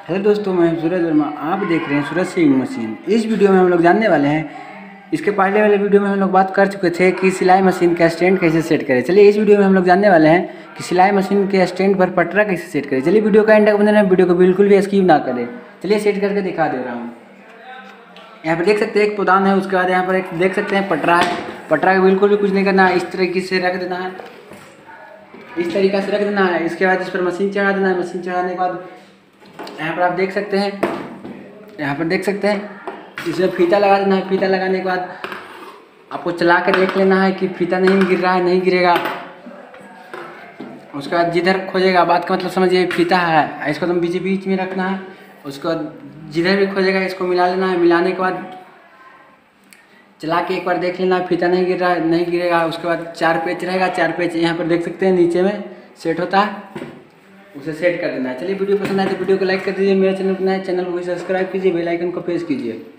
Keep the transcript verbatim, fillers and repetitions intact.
Hello दोस्तों, मैं सूरज वर्मा। आप देख रहे हैं सूरज सेविंग मशीन। इस वीडियो में हम लोग जानने वाले हैं, इसके पहले वाले वीडियो में हम लोग बात कर चुके थे कि सिलाई मशीन का स्टैंड कैसे सेट करें। चलिए इस वीडियो में हम लोग जानने वाले हैं कि सिलाई मशीन के स्टैंड पर पटरा कैसे सेट करें। चलिए वीडियो का एंड तक बने रहें, वीडियो को बिल्कुल भी स्किप ना करें। चलिए सेट करके दिखा दे रहा हूँ। यहाँ पर देख सकते हैं एक पुदान है, उसके बाद यहाँ पर एक देख सकते हैं पटरा है। पटरा का बिल्कुल भी कुछ नहीं करना है, इस तरीके से रख देना है, इस तरीके से रख देना है। इसके बाद इस पर मशीन चढ़ा देना है। मशीन चढ़ाने के बाद यहाँ पर आप देख सकते हैं, यहाँ पर देख सकते हैं इसमें फीता लगा देना है। फीता लगाने के बाद आपको चला के देख लेना है कि फीता नहीं गिर रहा है, नहीं गिरेगा। उसके बाद जिधर खोजेगा, बात का मतलब समझिए, फीता है इसको तुम बीच बीच में रखना है। उसके बाद जिधर भी खोजेगा इसको मिला लेना है। मिलाने के बाद चला के एक बार देख लेना है, फीता नहीं गिर रहा है, नहीं गिरेगा। उसके बाद चार पेच रहेगा, चार पेच यहाँ पर देख सकते हैं नीचे में सेट होता है, उसे सेट कर देना है। चलिए वीडियो पसंद आए तो वीडियो को लाइक कर दीजिए। मेरे चैनल पर नए चैनल को सब्सक्राइब कीजिए, बेल आइकन को प्रेस कीजिए।